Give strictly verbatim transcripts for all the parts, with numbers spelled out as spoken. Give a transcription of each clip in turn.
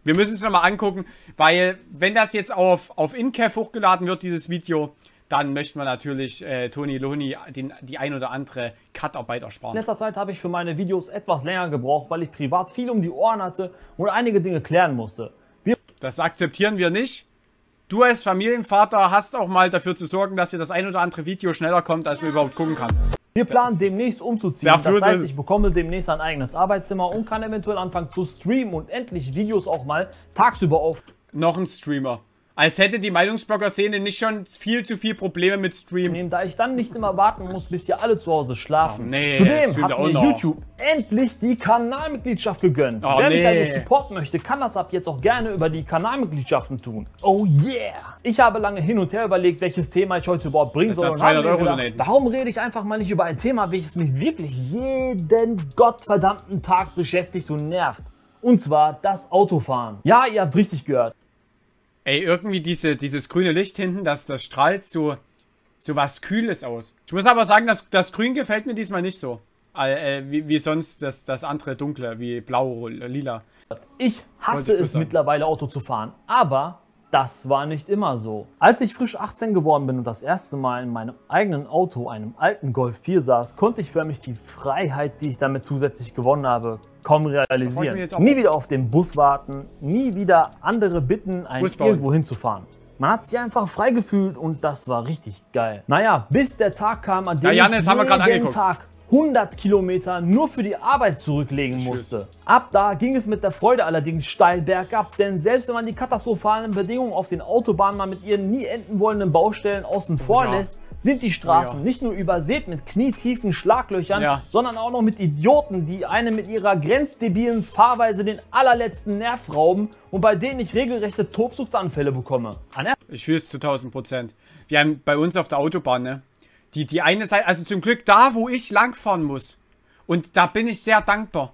Wir müssen es nochmal angucken, weil wenn das jetzt auf, auf InCav hochgeladen wird, dieses Video, dann möchten wir natürlich äh, Toni Lohni den, die ein oder andere Cut-Arbeit ersparen. In letzter Zeit habe ich für meine Videos etwas länger gebraucht, weil ich privat viel um die Ohren hatte und einige Dinge klären musste. Wir das akzeptieren wir nicht. Du als Familienvater hast auch mal dafür zu sorgen, dass dir das ein oder andere Video schneller kommt, als man überhaupt gucken kann. Wir planen demnächst umzuziehen, Dafür das heißt, ich bekomme demnächst ein eigenes Arbeitszimmer und kann eventuell anfangen zu streamen und endlich Videos auch mal tagsüber auf. Noch ein Streamer. Als hätte die Meinungsblogger-Szene nicht schon viel zu viel Probleme mit Stream. Da ich dann nicht immer warten muss, bis hier alle zu Hause schlafen. Oh, nee, Zudem hat mir YouTube endlich die Kanalmitgliedschaft gegönnt. Oh, Wer nee. mich also supporten möchte, kann das ab jetzt auch gerne über die Kanalmitgliedschaften tun. Oh yeah! Ich habe lange hin und her überlegt, welches Thema ich heute überhaupt bringen soll. zweihundert Euro donaten. Darum rede ich einfach mal nicht über ein Thema, welches mich wirklich jeden gottverdammten Tag beschäftigt und nervt. Und zwar das Autofahren. Ja, ihr habt richtig gehört. Ey, irgendwie diese, dieses grüne Licht hinten, das, das strahlt so, so was Kühles aus. Ich muss aber sagen, das, das Grün gefällt mir diesmal nicht so. Äh, wie, wie sonst das, das andere Dunkle, wie Blau, Lila. Ich hasse es mittlerweile, Auto zu fahren, aber das war nicht immer so. Als ich frisch achtzehn geworden bin und das erste Mal in meinem eigenen Auto, einem alten Golf vier saß, konnte ich für mich die Freiheit, die ich damit zusätzlich gewonnen habe, kaum realisieren. Nie wieder auf den Bus warten, nie wieder andere bitten, einen irgendwo hinzufahren. Man hat sich einfach frei gefühlt und das war richtig geil. Naja, bis der Tag kam, an dem ja, Janis, ich haben wir gerade jeden angeguckt. Tag hundert Kilometer nur für die Arbeit zurücklegen musste. Ab da ging es mit der Freude allerdings steil bergab, denn selbst wenn man die katastrophalen Bedingungen auf den Autobahnen mal mit ihren nie enden wollenden Baustellen außen vor Ja. lässt, sind die Straßen Ja. nicht nur übersät mit knietiefen Schlaglöchern, Ja. sondern auch noch mit Idioten, die einem mit ihrer grenzdebilen Fahrweise den allerletzten Nerv rauben und bei denen ich regelrechte Tobsuchtsanfälle bekomme. An Ich fühle es zu tausend Prozent. Wir haben bei uns auf der Autobahn, ne? Die, die eine Seite, also zum Glück da, wo ich langfahren muss. Und da bin ich sehr dankbar.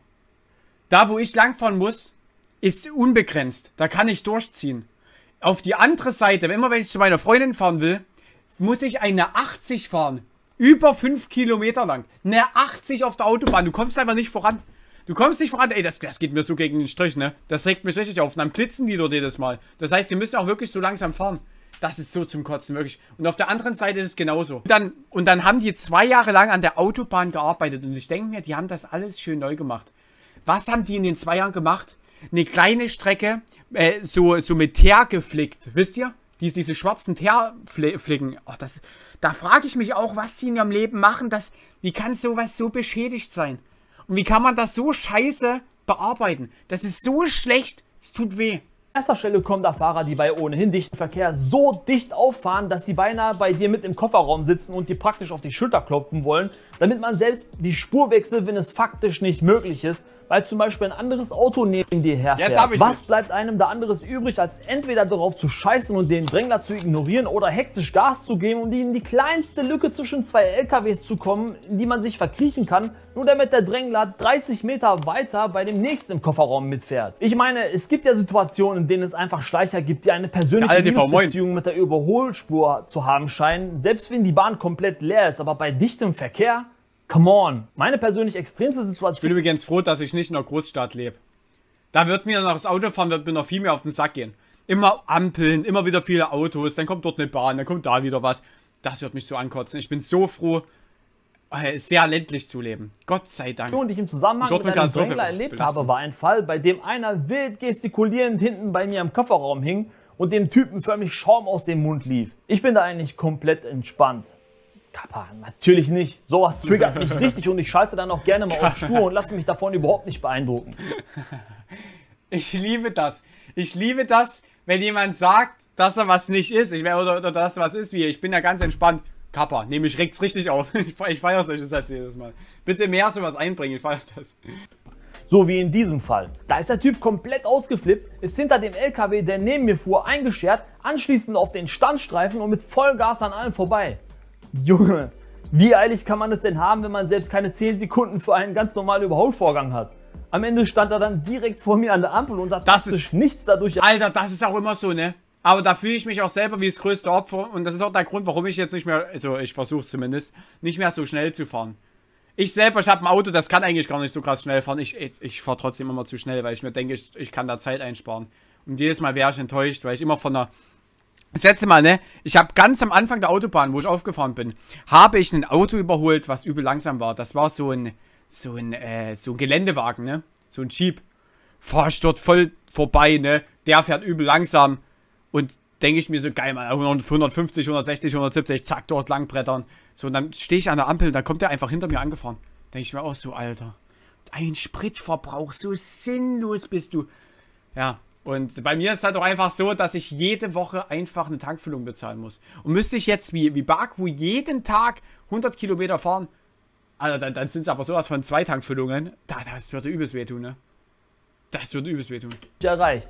Da, wo ich langfahren muss, ist unbegrenzt. Da kann ich durchziehen. Auf die andere Seite, immer wenn ich zu meiner Freundin fahren will, muss ich eine achtzig fahren. Über fünf Kilometer lang. Eine achtzig auf der Autobahn. Du kommst einfach nicht voran. Du kommst nicht voran. Ey, das, das geht mir so gegen den Strich, ne? Das regt mich richtig auf. Und dann blitzen die dort jedes Mal. Das heißt, wir müssen auch wirklich so langsam fahren. Das ist so zum Kotzen, wirklich. Und auf der anderen Seite ist es genauso. Und dann, und dann haben die zwei Jahre lang an der Autobahn gearbeitet. Und ich denke mir, die haben das alles schön neu gemacht. Was haben die in den zwei Jahren gemacht? Eine kleine Strecke, äh, so, so mit Teer geflickt. Wisst ihr? Die, diese schwarzen Teerflicken. Oh, das, da frage ich mich auch, was die in ihrem Leben machen. Das, wie kann sowas so beschädigt sein? Und wie kann man das so scheiße bearbeiten? Das ist so schlecht, es tut weh. An erster Stelle kommen da Fahrer, die bei ohnehin dichten Verkehr so dicht auffahren, dass sie beinahe bei dir mit im Kofferraum sitzen und dir praktisch auf die Schulter klopfen wollen, damit man selbst die Spur wechselt, wenn es faktisch nicht möglich ist, weil zum Beispiel ein anderes Auto neben dir herfährt. Jetzt hab ich Was dich. bleibt einem da anderes übrig, als entweder darauf zu scheißen und den Drängler zu ignorieren oder hektisch Gas zu geben, um in die kleinste Lücke zwischen zwei L K Ws zu kommen, in die man sich verkriechen kann, nur damit der Drängler dreißig Meter weiter bei dem nächsten im Kofferraum mitfährt. Ich meine, es gibt ja Situationen, in denen es einfach Schleicher gibt, die eine persönliche Liebesbeziehung mit der Überholspur zu haben scheinen, selbst wenn die Bahn komplett leer ist, aber bei dichtem Verkehr? Come on. Meine persönlich extremste Situation... Ich bin übrigens froh, dass ich nicht in einer Großstadt lebe. Da wird mir noch das Autofahren wird mir noch viel mehr auf den Sack gehen. Immer Ampeln, immer wieder viele Autos, dann kommt dort eine Bahn, dann kommt da wieder was. Das wird mich so ankotzen. Ich bin so froh, sehr ländlich zu leben. Gott sei Dank. die ich im Zusammenhang Dort mit einem so Drängler erlebt belasten. habe, war ein Fall, bei dem einer wild gestikulierend hinten bei mir im Kofferraum hing und dem Typen förmlich Schaum aus dem Mund lief. Ich bin da eigentlich komplett entspannt. Kappa, natürlich nicht. Sowas triggert mich richtig und ich schalte dann auch gerne mal auf Stur und lasse mich davon überhaupt nicht beeindrucken. Ich liebe das. Ich liebe das, wenn jemand sagt, dass er was nicht ist. Ich, oder, oder dass er was ist wie ich. bin ja ganz entspannt. Kappa, nehme ich regt's richtig auf. Ich, ich feiere solches als jedes Mal. Bitte mehr sowas einbringen, ich feiere das. So wie in diesem Fall. Da ist der Typ komplett ausgeflippt, ist hinter dem L K W, der neben mir fuhr, eingeschert, anschließend auf den Standstreifen und mit Vollgas an allem vorbei. Junge, wie eilig kann man es denn haben, wenn man selbst keine zehn Sekunden für einen ganz normalen Überholvorgang hat? Am Ende stand er dann direkt vor mir an der Ampel und hat praktisch nichts dadurch... Alter, das ist auch immer so, ne? Aber da fühle ich mich auch selber wie das größte Opfer und das ist auch der Grund, warum ich jetzt nicht mehr, also ich versuche es zumindest, nicht mehr so schnell zu fahren. ich selber, ich habe ein Auto, das kann eigentlich gar nicht so krass schnell fahren. Ich, ich, ich fahre trotzdem immer zu schnell, weil ich mir denke, ich, ich kann da Zeit einsparen. Und jedes Mal wäre ich enttäuscht, weil ich immer von der... Das letzte Mal, ne? Ich habe ganz am Anfang der Autobahn, wo ich aufgefahren bin, habe ich ein Auto überholt, was übel langsam war. Das war so ein, so ein, äh, so ein Geländewagen, ne? So ein Jeep. Fahr ich dort voll vorbei, ne? Der fährt übel langsam. Und denke ich mir so, geil, mal hundertfünfzig, hundertsechzig, hundertsiebzig, zack, dort langbrettern. So, und dann stehe ich an der Ampel, da kommt der einfach hinter mir angefahren. Denke ich mir auch so, Alter, ein Spritverbrauch, so sinnlos bist du. Ja, und bei mir ist es halt auch einfach so, dass ich jede Woche einfach eine Tankfüllung bezahlen muss. Und müsste ich jetzt wie, wie Baku jeden Tag hundert Kilometer fahren, also dann, dann sind es aber sowas von zwei Tankfüllungen, da, das würde übelst wehtun, ne? Das würde übelst wehtun. Erreicht.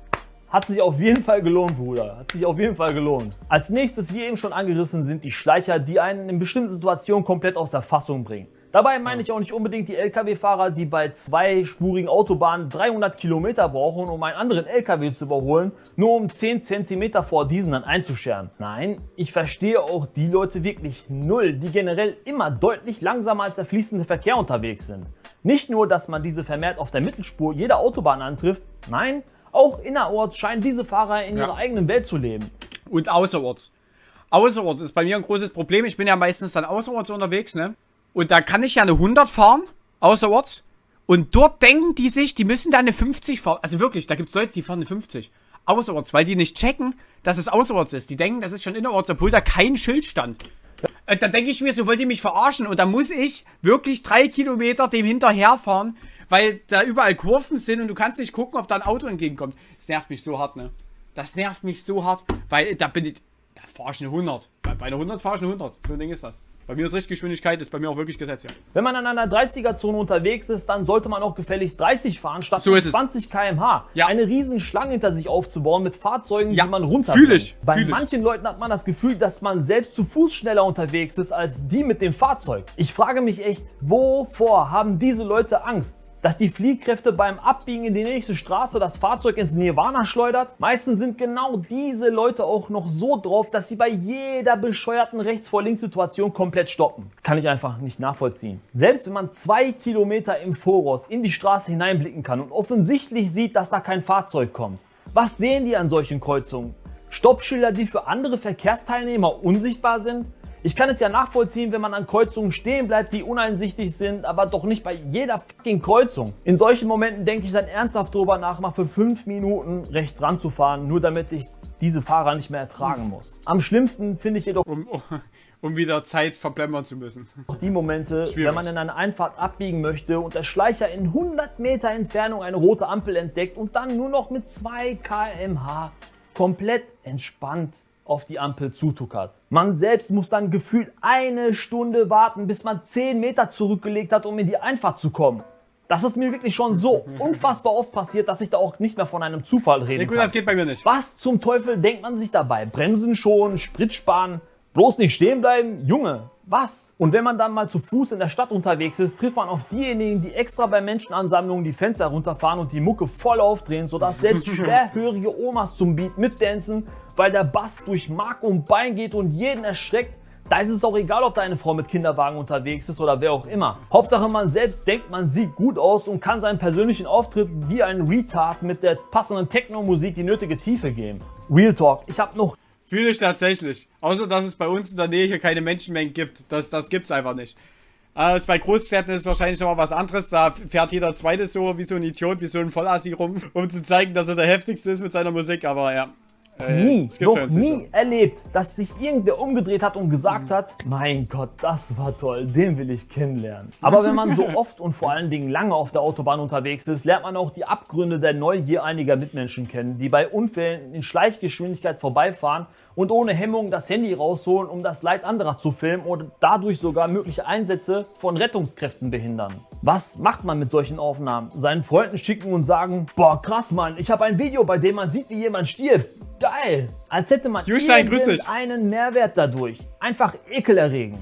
Hat sich auf jeden Fall gelohnt, Bruder. Hat sich auf jeden Fall gelohnt. Als nächstes, wie eben schon angerissen, sind die Schleicher, die einen in bestimmten Situationen komplett aus der Fassung bringen. Dabei meine ich auch nicht unbedingt die L K W-Fahrer, die bei zweispurigen Autobahnen dreihundert Kilometer brauchen, um einen anderen L K W zu überholen, nur um zehn Zentimeter vor diesen dann einzuscheren. Nein, ich verstehe auch die Leute wirklich null, die generell immer deutlich langsamer als der fließende Verkehr unterwegs sind. Nicht nur, dass man diese vermehrt auf der Mittelspur jeder Autobahn antrifft, nein, auch innerorts scheinen diese Fahrer in ihrer ja. eigenen Welt zu leben. Und außerorts. Außerorts ist bei mir ein großes Problem. Ich bin ja meistens dann außerorts unterwegs, ne? Und da kann ich ja eine hundert fahren, außerorts. Und dort denken die sich, die müssen da eine fünfzig fahren. Also wirklich, da gibt es Leute, die fahren eine fünfzig. Außerorts, weil die nicht checken, dass es außerorts ist. Die denken, das ist schon innerorts, obwohl da kein Schild stand. Äh, da denke ich mir, so wollt ihr mich verarschen. Und da muss ich wirklich drei Kilometer dem hinterherfahren, weil da überall Kurven sind und du kannst nicht gucken, ob da ein Auto entgegenkommt. Das nervt mich so hart, ne? Das nervt mich so hart, weil da bin ich, da fahre ich eine hundert. Bei, bei einer hundert fahre ich eine hundert. So ein Ding ist das. Bei mir ist Richtgeschwindigkeit, ist bei mir auch wirklich Gesetz, ja. Wenn man an einer dreißiger-Zone unterwegs ist, dann sollte man auch gefälligst dreißig fahren, statt so zwanzig Kilometer pro Stunde. Ja. Eine riesen Schlange hinter sich aufzubauen mit Fahrzeugen, ja. die man runterbringt. Fühl ich. Bei Fühl manchen ich. Leuten hat man das Gefühl, dass man selbst zu Fuß schneller unterwegs ist, als die mit dem Fahrzeug. Ich frage mich echt, wovor haben diese Leute Angst? Dass die Fliehkräfte beim Abbiegen in die nächste Straße das Fahrzeug ins Nirvana schleudert? Meistens sind genau diese Leute auch noch so drauf, dass sie bei jeder bescheuerten Rechts-vor-Links-Situation komplett stoppen. Kann ich einfach nicht nachvollziehen. Selbst wenn man zwei Kilometer im Voraus in die Straße hineinblicken kann und offensichtlich sieht, dass da kein Fahrzeug kommt. Was sehen die an solchen Kreuzungen? Stoppschilder, die für andere Verkehrsteilnehmer unsichtbar sind? Ich kann es ja nachvollziehen, wenn man an Kreuzungen stehen bleibt, die uneinsichtig sind, aber doch nicht bei jeder fucking Kreuzung. In solchen Momenten denke ich dann ernsthaft drüber nach, mal für fünf Minuten rechts ranzufahren, nur damit ich diese Fahrer nicht mehr ertragen muss. Am schlimmsten finde ich jedoch, um, um, um wieder Zeit verplempern zu müssen. Die Momente, Schwierig. wenn man in eine Einfahrt abbiegen möchte und der Schleicher in hundert Meter Entfernung eine rote Ampel entdeckt und dann nur noch mit zwei Kilometer pro Stunde komplett entspannt auf die Ampel zutuckert. Man selbst muss dann gefühlt eine Stunde warten, bis man zehn Meter zurückgelegt hat, um in die Einfahrt zu kommen. Das ist mir wirklich schon so unfassbar oft passiert, dass ich da auch nicht mehr von einem Zufall reden Ja, gut, kann. das geht bei mir nicht. Was zum Teufel denkt man sich dabei? Bremsen schon, Sprit sparen, bloß nicht stehen bleiben? Junge, was? Und wenn man dann mal zu Fuß in der Stadt unterwegs ist, trifft man auf diejenigen, die extra bei Menschenansammlungen die Fenster runterfahren und die Mucke voll aufdrehen, sodass selbst schwerhörige Omas zum Beat mitdancen, weil der Bass durch Mark und Bein geht und jeden erschreckt. Da ist es auch egal, ob da eine Frau mit Kinderwagen unterwegs ist oder wer auch immer. Hauptsache man selbst denkt, man sieht gut aus und kann seinen persönlichen Auftritt wie ein Retard mit der passenden Techno-Musik die nötige Tiefe geben. Real Talk, ich habe noch... Fühle ich tatsächlich. Außer, dass es bei uns in der Nähe hier keine Menschenmengen gibt. Das, das gibt's einfach nicht. Also bei Großstädten ist es wahrscheinlich noch mal was anderes. Da fährt jeder Zweite so wie so ein Idiot, wie so ein Vollassi rum, um zu zeigen, dass er der Heftigste ist mit seiner Musik. Aber ja. Äh, nie, noch nie so. erlebt, dass sich irgendwer umgedreht hat und gesagt hat, mein Gott, das war toll, den will ich kennenlernen. Aber wenn man so oft und vor allen Dingen lange auf der Autobahn unterwegs ist, lernt man auch die Abgründe der Neugier einiger Mitmenschen kennen, die bei Unfällen in Schleichgeschwindigkeit vorbeifahren und ohne Hemmung das Handy rausholen, um das Leid anderer zu filmen und dadurch sogar mögliche Einsätze von Rettungskräften behindern. Was macht man mit solchen Aufnahmen? Seinen Freunden schicken und sagen, boah krass Mann, ich habe ein Video, bei dem man sieht, wie jemand stirbt. Geil! Als hätte man Justein, grüß dich. irgendeinen Mehrwert dadurch. Einfach ekelerregend.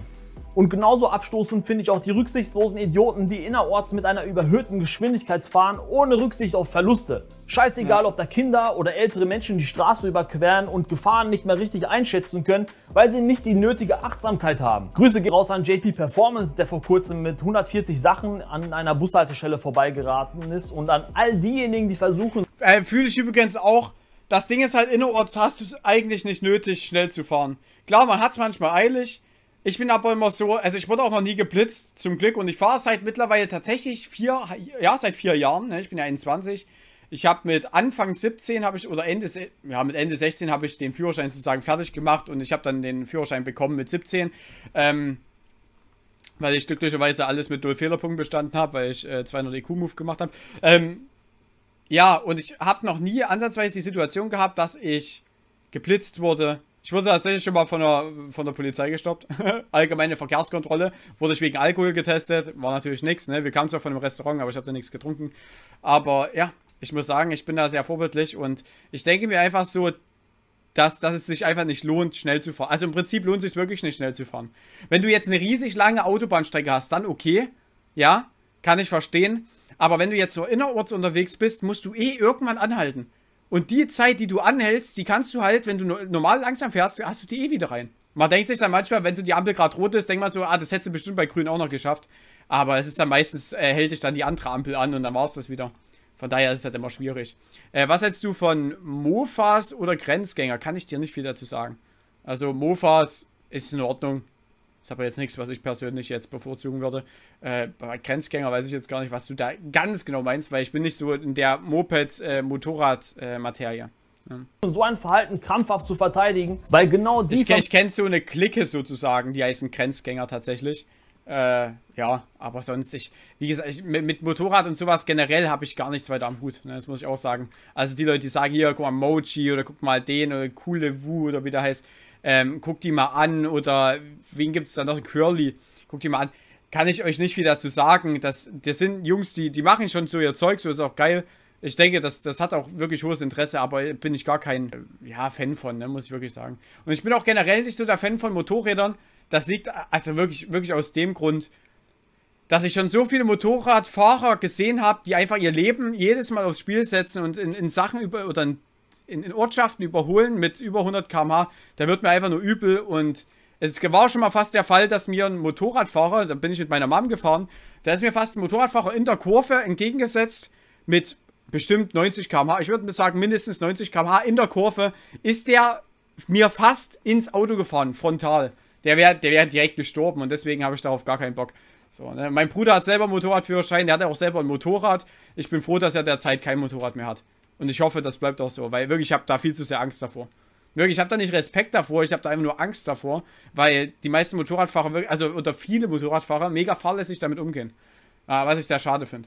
Und genauso abstoßend finde ich auch die rücksichtslosen Idioten, die innerorts mit einer überhöhten Geschwindigkeit fahren, ohne Rücksicht auf Verluste. Scheißegal, ob da Kinder oder ältere Menschen die Straße überqueren und Gefahren nicht mehr richtig einschätzen können, weil sie nicht die nötige Achtsamkeit haben. Grüße gehen raus an J P Performance, der vor kurzem mit hundertvierzig Sachen an einer Bushaltestelle vorbeigeraten ist, und an all diejenigen, die versuchen... Äh, fühle ich übrigens auch. Das Ding ist halt, innerorts hast du es eigentlich nicht nötig, schnell zu fahren. Klar, man hat es manchmal eilig. Ich bin aber immer so, also ich wurde auch noch nie geblitzt, zum Glück. Und ich fahre seit mittlerweile tatsächlich vier, ja, seit vier Jahren. Ne? Ich bin ja einundzwanzig. Ich habe mit Anfang siebzehn, habe ich, oder Ende, ja, mit Ende sechzehn habe ich den Führerschein sozusagen fertig gemacht. Und ich habe dann den Führerschein bekommen mit siebzehn. Ähm, weil ich glücklicherweise alles mit null Fehlerpunkten bestanden habe, weil ich äh, zweihundert E Q-Move gemacht habe. Ähm, ja, und ich habe noch nie ansatzweise die Situation gehabt, dass ich geblitzt wurde. Ich wurde tatsächlich schon mal von der, von der Polizei gestoppt. Allgemeine Verkehrskontrolle. Wurde ich wegen Alkohol getestet. War natürlich nichts, ne? Wir kamen zwar von einem Restaurant, aber ich habe da nichts getrunken. Aber ja, ich muss sagen, ich bin da sehr vorbildlich. Und ich denke mir einfach so, dass, dass es sich einfach nicht lohnt, schnell zu fahren. Also im Prinzip lohnt es sich wirklich nicht, schnell zu fahren. Wenn du jetzt eine riesig lange Autobahnstrecke hast, dann okay. Ja, kann ich verstehen. Aber wenn du jetzt so innerorts unterwegs bist, musst du eh irgendwann anhalten. Und die Zeit, die du anhältst, die kannst du halt, wenn du normal langsam fährst, hast du die eh wieder rein. Man denkt sich dann manchmal, wenn so die Ampel gerade rot ist, denkt man so, ah, das hättest du bestimmt bei Grün auch noch geschafft. Aber es ist dann meistens, äh, hält dich dann die andere Ampel an und dann war es das wieder. Von daher ist es halt immer schwierig. Äh, was hältst du von Mofas oder Grenzgänger? Kann ich dir nicht viel dazu sagen. Also Mofas ist in Ordnung. Ist aber jetzt nichts, was ich persönlich jetzt bevorzugen würde. Äh, bei Grenzgänger weiß ich jetzt gar nicht, was du da ganz genau meinst, weil ich bin nicht so in der Moped-Motorrad-Materie. Äh, ja. So ein Verhalten krampfhaft zu verteidigen, weil genau die... Ich, ich kenne so eine Clique sozusagen, die heißen Grenzgänger tatsächlich. Äh, ja, aber sonst, ich, wie gesagt, ich, mit, mit Motorrad und sowas generell habe ich gar nichts weiter am Hut, ne, das muss ich auch sagen. Also die Leute, die sagen, hier, guck mal, Mochi oder guck mal den oder coole Wu oder wie der heißt, ähm, guck die mal an, oder wen gibt es da noch, Curly, guck die mal an. Kann ich euch nicht viel dazu sagen, das, das sind Jungs, die, die machen schon so ihr Zeug, so ist auch geil. Ich denke, das, das hat auch wirklich hohes Interesse, aber bin ich gar kein, ja, Fan von, ne, muss ich wirklich sagen. Und ich bin auch generell nicht so der Fan von Motorrädern. Das liegt also wirklich, wirklich aus dem Grund, dass ich schon so viele Motorradfahrer gesehen habe, die einfach ihr Leben jedes Mal aufs Spiel setzen und in, in Sachen über, oder in, in Ortschaften überholen mit über hundert Kilometer pro Stunde. Da wird mir einfach nur übel, und es war schon mal fast der Fall, dass mir ein Motorradfahrer, da bin ich mit meiner Mom gefahren, da ist mir fast ein Motorradfahrer in der Kurve entgegengesetzt mit bestimmt neunzig Kilometer pro Stunde. Ich würde sagen mindestens neunzig Kilometer pro Stunde in der Kurve ist der mir fast ins Auto gefahren, frontal. Der wäre der wär direkt gestorben, und deswegen habe ich darauf gar keinen Bock. So, ne? Mein Bruder hat selber einen Motorradführerschein, der hat auch selber ein Motorrad. Ich bin froh, dass er derzeit kein Motorrad mehr hat. Und ich hoffe, das bleibt auch so, weil wirklich, ich habe da viel zu sehr Angst davor. Wirklich, ich habe da nicht Respekt davor, ich habe da einfach nur Angst davor, weil die meisten Motorradfahrer, also oder viele Motorradfahrer, mega fahrlässig damit umgehen. Was ich sehr schade finde.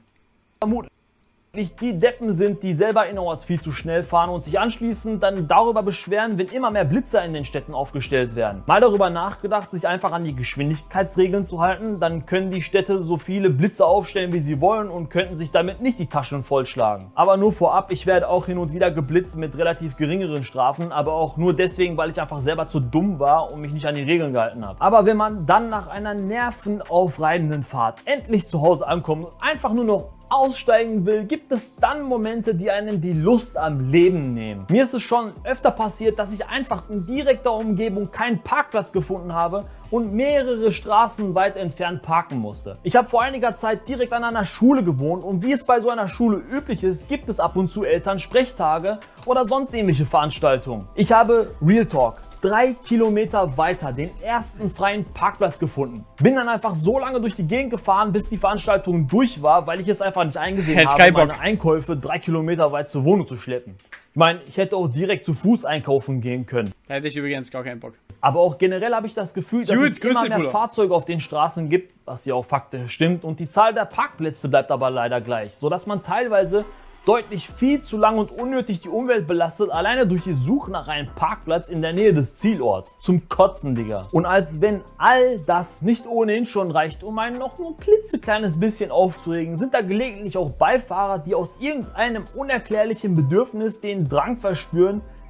Nicht die Deppen sind, die selber innerorts viel zu schnell fahren und sich anschließend dann darüber beschweren, wenn immer mehr Blitzer in den Städten aufgestellt werden. Mal darüber nachgedacht, sich einfach an die Geschwindigkeitsregeln zu halten, dann können die Städte so viele Blitzer aufstellen, wie sie wollen, und könnten sich damit nicht die Taschen vollschlagen. Aber nur vorab, ich werde auch hin und wieder geblitzt mit relativ geringeren Strafen, aber auch nur deswegen, weil ich einfach selber zu dumm war und mich nicht an die Regeln gehalten habe. Aber wenn man dann nach einer nervenaufreibenden Fahrt endlich zu Hause ankommt und einfach nur noch aussteigen will, gibt es dann Momente, die einem die Lust am Leben nehmen. Mir ist es schon öfter passiert, dass ich einfach in direkter Umgebung keinen Parkplatz gefunden habe und mehrere Straßen weit entfernt parken musste. Ich habe vor einiger Zeit direkt an einer Schule gewohnt, und wie es bei so einer Schule üblich ist, gibt es ab und zu Elternsprechtage oder sonst ähnliche Veranstaltungen. Ich habe Real Talk drei Kilometer weiter den ersten freien Parkplatz gefunden. Bin dann einfach so lange durch die Gegend gefahren, bis die Veranstaltung durch war, weil ich es einfach nicht eingesehen Hätt habe, meine Einkäufe drei Kilometer weit zur Wohnung zu schleppen. Ich meine, ich hätte auch direkt zu Fuß einkaufen gehen können. Da hätte ich übrigens gar keinen Bock. Aber auch generell habe ich das Gefühl, dass Gut, es immer mehr Bruder. Fahrzeuge auf den Straßen gibt, was ja auch faktisch stimmt, und die Zahl der Parkplätze bleibt aber leider gleich, sodass man teilweise deutlich viel zu lang und unnötig die Umwelt belastet, alleine durch die Suche nach einem Parkplatz in der Nähe des Zielorts. Zum Kotzen, Digga. Und als wenn all das nicht ohnehin schon reicht, um einen noch nur ein klitzekleines bisschen aufzuregen, sind da gelegentlich auch Beifahrer, die aus irgendeinem unerklärlichen Bedürfnis den Drang verspüren,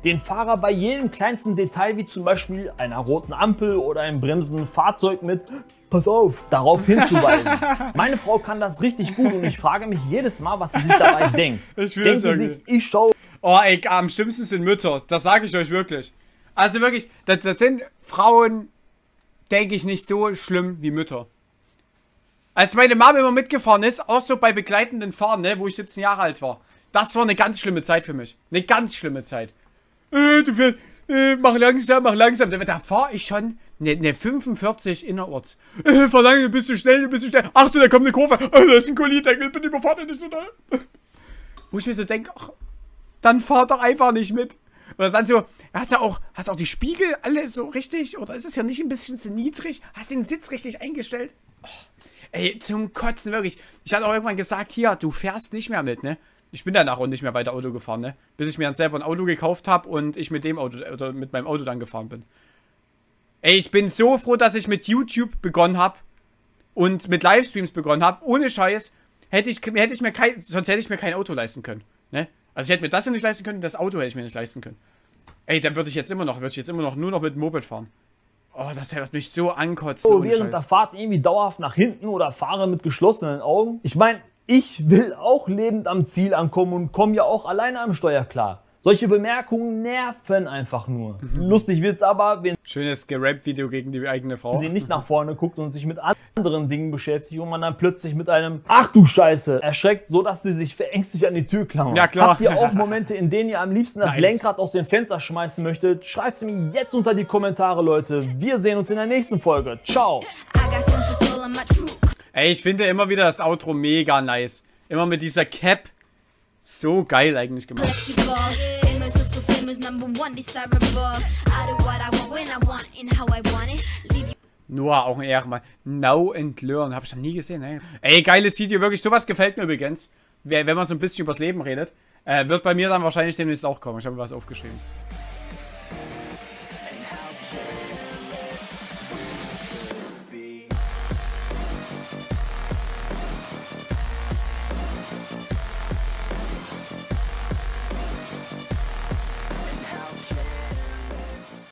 den Fahrer bei jedem kleinsten Detail, wie zum Beispiel einer roten Ampel oder einem bremsenden Fahrzeug mit "Pass auf" darauf hinzuweisen. Meine Frau kann das richtig gut und ich frage mich jedes Mal, was sie sich dabei denkt. Ich will Denkt sie sagen. sich, ich schaue... Oh ey, am schlimmsten sind Mütter, das sage ich euch wirklich. Also wirklich, das, das sind Frauen, denke ich, nicht so schlimm wie Mütter. Als meine Mama immer mitgefahren ist, auch so bei begleitenden Fahren, ne, wo ich siebzehn Jahre alt war. Das war eine ganz schlimme Zeit für mich. Eine ganz schlimme Zeit. Äh, du fährst, äh, mach langsam, mach langsam. Da, da fahre ich schon eine, eine fünfundvierzig innerorts. Äh, fahr langsam, bist du schnell, bist du schnell. Ach du, da kommt eine Kurve. Oh, da ist ein Kollideckel, bitte überfahrt nicht so da. Wo ich mir so denke, ach, dann fahr doch einfach nicht mit. Oder dann so, hast du auch, hast du auch die Spiegel alle so richtig? Oder ist es ja nicht ein bisschen zu niedrig? Hast du den Sitz richtig eingestellt? Oh. Ey, zum Kotzen, wirklich. Ich hatte auch irgendwann gesagt, hier, du fährst nicht mehr mit, ne? Ich bin danach auch nicht mehr weiter Auto gefahren, ne? Bis ich mir dann selber ein Auto gekauft habe und ich mit dem Auto, oder mit meinem Auto dann gefahren bin. Ey, ich bin so froh, dass ich mit YouTube begonnen habe und mit Livestreams begonnen habe. Ohne Scheiß, hätte ich, hätte ich mir kein, sonst hätte ich mir kein Auto leisten können, ne? Also ich hätte mir das ja nicht leisten können, das Auto hätte ich mir nicht leisten können. Ey, dann würde ich jetzt immer noch, würde ich jetzt immer noch nur noch mit dem Moped fahren. Oh, das wird mich so ankotzen. So, während der Fahrt irgendwie dauerhaft nach hinten oder fahre mit geschlossenen Augen. Ich meine, ich will auch lebend am Ziel ankommen und komme ja auch alleine am Steuer klar. Solche Bemerkungen nerven einfach nur. Mhm. Lustig wird's aber, wenn schönes Gerap-Video gegen die eigene Frau. sie nicht nach vorne guckt und sich mit anderen Dingen beschäftigt und man dann plötzlich mit einem "Ach du Scheiße" erschreckt, so dass sie sich verängstigt an die Tür klammern. Ja, klar. Habt ihr auch Momente, in denen ihr am liebsten das nice. Lenkrad aus dem Fenster schmeißen möchtet? Schreibt es mir jetzt unter die Kommentare, Leute. Wir sehen uns in der nächsten Folge. Ciao. Ey, ich finde immer wieder das Outro mega nice. Immer mit dieser Cap. So geil eigentlich gemacht. Noah, auch ein Ehrenmann. Now and Learn. Hab ich noch nie gesehen, ey. Ey, geiles Video, wirklich. Sowas gefällt mir übrigens. Wenn man so ein bisschen übers Leben redet. Äh, wird bei mir dann wahrscheinlich demnächst auch kommen. Ich habe mir was aufgeschrieben.